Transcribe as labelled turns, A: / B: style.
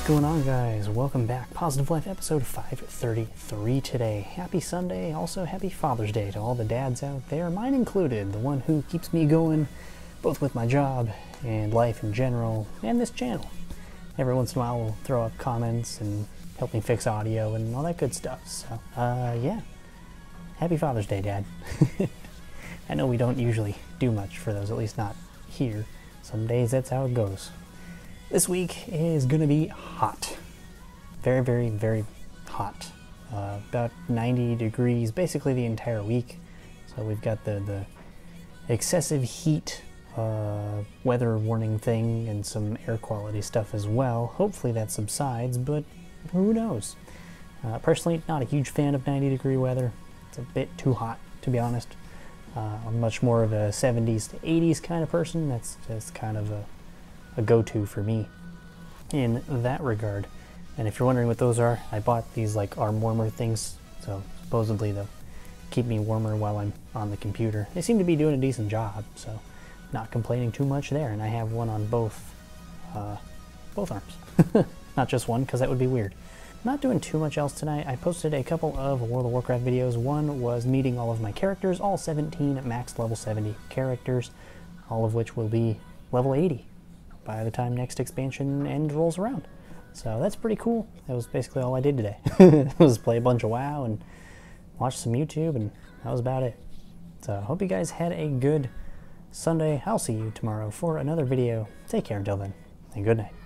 A: going on, guys? Welcome back. Positive Life episode 533 today. Happy Sunday, also happy Father's Day to all the dads out there, mine included, the one who keeps me going both with my job and life in general and this channel. Every once in a while we'll throw up comments and help me fix audio and all that good stuff. So, yeah. Happy Father's Day, Dad. I know we don't usually do much for those, at least not here. Some days that's how it goes. This week is gonna be hot. Very, very, very hot. About 90 degrees basically the entire week. So we've got the excessive heat weather warning thing and some air quality stuff as well. Hopefully that subsides, but who knows? Personally, not a huge fan of 90-degree weather. It's a bit too hot, to be honest. I'm much more of a 70s to 80s kind of person. That's just kind of a go-to for me in that regard. And if you're wondering what those are, I bought these like arm warmer things, so supposedly they'll keep me warmer while I'm on the computer. They seem to be doing a decent job, so not complaining too much there. And I have one on both arms. Not just one, because that would be weird. Not doing too much else tonight. I posted a couple of World of Warcraft videos. One was meeting all of my characters, all 17 max level 70 characters, all of which will be level 80 by the time next expansion end rolls around. So that's pretty cool. That was basically all I did today. Was play a bunch of WoW and watch some YouTube, and that was about it. So I hope you guys had a good Sunday. I'll see you tomorrow for another video. Take care until then, and good night.